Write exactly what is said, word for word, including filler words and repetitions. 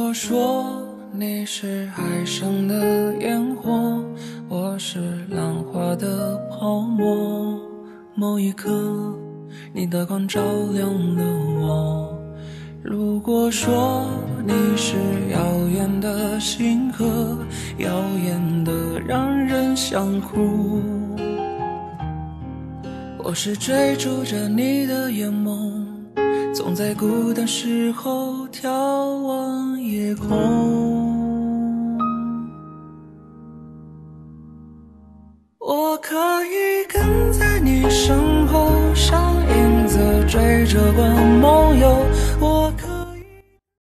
果说你是海上的烟火，我是浪花的泡沫，某一刻你的光照亮了我。如果说你是遥远的星河，耀眼的让人想哭，我是追逐着你的眼眸，总在孤单时候眺望夜空。